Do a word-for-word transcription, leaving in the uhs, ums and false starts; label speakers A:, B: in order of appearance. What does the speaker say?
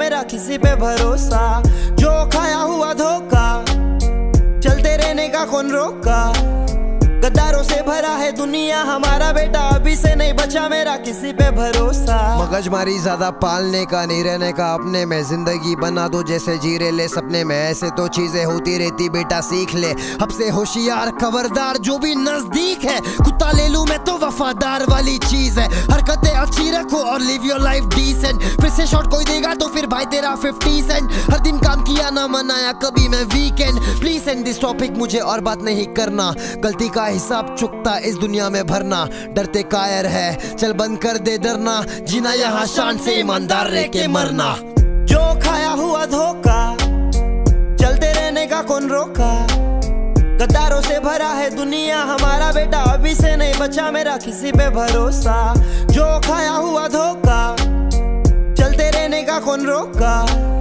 A: मेरा किसी पे भरोसा। जो खाया हुआ धोखा, चलते रहने का कौन रोका। गद्दारों से भरा है दुनिया, हमारा बेटा अभी से नहीं बचा मेरा किसी पे भरोसा।
B: मगजमारी ज्यादा पालने का नहीं रहने का अपने में, जिंदगी बना दो जैसे जी रहे ले सपने में। ऐसे तो चीजें होती रहती बेटा सीख ले, अब से होशियार खबरदार जो भी नजदीक है। कुत्ता ले लूं मैं तो वफादार वाली चीज है। हरकतें अच्छी रखो और लिव योर लाइफ डिसेंट। फिर से शॉट कोई देगा तो फिर भाई तेरा फिफ्टी सेंट। हर दिन काम किया ना मनाया कभी मैं weekend. Please end this topic, मुझे और बात नहीं करना। गलती का हिसाब चुकता इस दुनिया में भरना। डरते कायर है, चल बंद कर दे डरना। जीना यहाँ शान से ईमानदार रह के मरना।
A: जो खाया हुआ धोखा, चलते रहने का कौन रोका। गद्दारों से भरा है दुनिया, हमारा बेटा अभी से नहीं बचा मेरा किसी पे भरोसा। जो खाया हुआ धोखा, चलते रहने का कौन रोका।